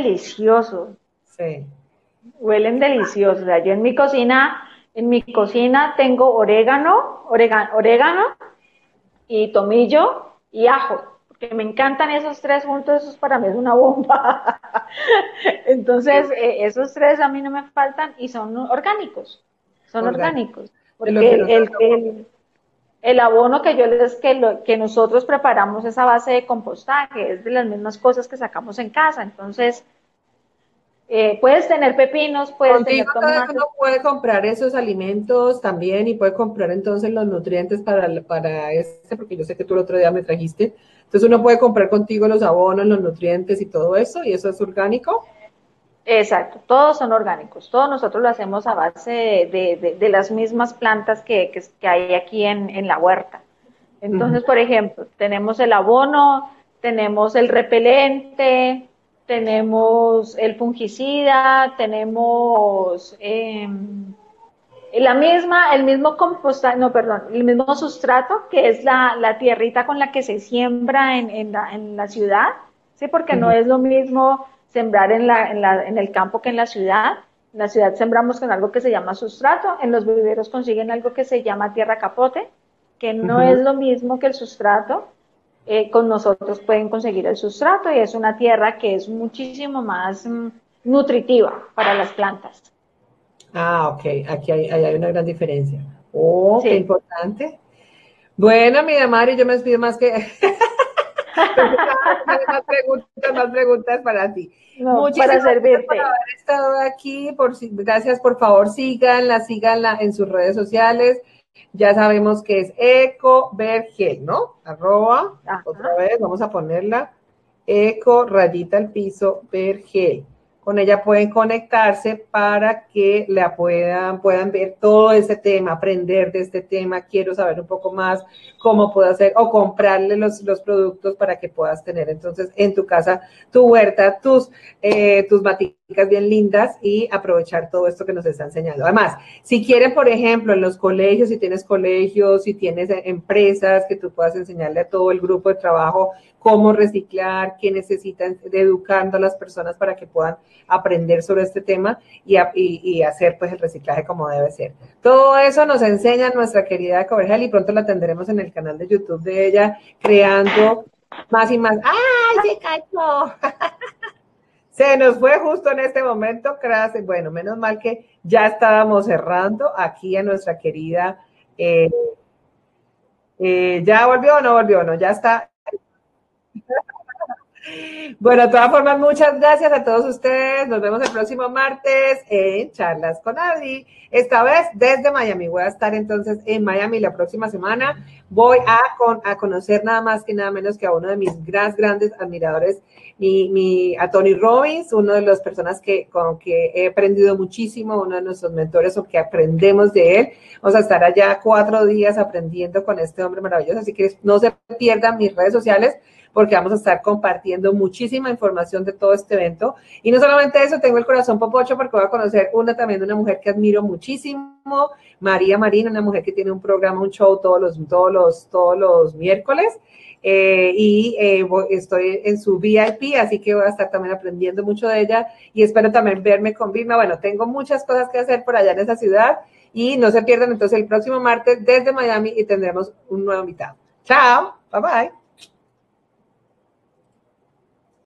Sí. huelen deliciosos. O sea, yo en mi cocina tengo orégano y tomillo y ajo, que me encantan esos tres juntos, eso para mí es una bomba. Entonces, esos tres a mí no me faltan y son Orgánico. orgánicos, De lo que nos porque el abono que que nosotros preparamos es a base de compostaje, es de las mismas cosas que sacamos en casa. Entonces, puedes tener pepinos, puedes Contigo tener entonces tomates. uno puede comprar esos alimentos también y puede comprar entonces los nutrientes para este, porque yo sé que tú el otro día me trajiste. Entonces uno puede comprar contigo los abonos, los nutrientes y todo eso, y eso es orgánico. Exacto, todos son orgánicos, todos nosotros lo hacemos a base de las mismas plantas que hay aquí en la huerta. Ujú. Entonces, por ejemplo, tenemos el abono, tenemos el repelente, tenemos el fungicida, tenemos el mismo compostaje, no, perdón, el mismo sustrato, que es la tierrita con la que se siembra en la ciudad, ¿sí? Porque no Ujú. es lo mismo sembrar en el campo que en la ciudad. En la ciudad sembramos con algo que se llama sustrato, en los viveros consiguen algo que se llama tierra capote, que no Ujú. es lo mismo que el sustrato. Con nosotros pueden conseguir el sustrato y es una tierra que es muchísimo más nutritiva para las plantas. Ah, ok, aquí ahí hay una gran diferencia. Oh, qué Sí. importante. Bueno, mi Mari, yo me despido más que... Pensé que más preguntas para ti. No, para Muchísimas gracias por servirte. haber estado aquí. Gracias, por favor, síganla en sus redes sociales. Ya sabemos que es Eco Vergel, ¿no? Arroba, otra Ajá. vez, vamos a ponerla. Eco rayita al piso Vergel. Con ella pueden conectarse para que puedan ver todo este tema, aprender de este tema. Quiero saber un poco más cómo puedo hacer o comprarle los productos para que puedas tener entonces en tu casa tu huerta, tus maticas bien lindas y aprovechar todo esto que nos está enseñando. Además, si quieren, por ejemplo, en los colegios, si tienes colegios, si tienes empresas que tú puedas enseñarle a todo el grupo de trabajo cómo reciclar, qué necesitan, educando a las personas para que puedan aprender sobre este tema y hacer pues el reciclaje como debe ser. Todo eso nos enseña nuestra querida Covergel y pronto la tendremos en el canal de YouTube de ella creando más y más. ¡Ay, se cayó! Se nos fue justo en este momento, gracias. Bueno, menos mal que ya estábamos cerrando aquí a nuestra querida. Eh, ¿Ya volvió o no volvió? No, ya está. Bueno, de todas formas, muchas gracias a todos ustedes. Nos vemos el próximo martes en Charlas con Adri. Esta vez desde Miami. Voy a estar entonces en Miami la próxima semana. Voy a conocer nada más que nada menos que a uno de mis grandes admiradores, a Tony Robbins, uno de las personas con que he aprendido muchísimo, uno de nuestros mentores o que aprendemos de él. Vamos a estar allá 4 días aprendiendo con este hombre maravilloso. Así que no se pierdan mis redes sociales, porque vamos a estar compartiendo muchísima información de todo este evento. Y no solamente eso, tengo el corazón popocho porque voy a conocer también una mujer que admiro muchísimo, María Marina, una mujer que tiene un programa, un show todos los miércoles. Estoy en su VIP, así que voy a estar también aprendiendo mucho de ella y espero también verme con Vilma. Bueno, tengo muchas cosas que hacer por allá en esa ciudad y no se pierdan entonces el próximo martes desde Miami y tendremos un nuevo invitado. Chao, bye bye.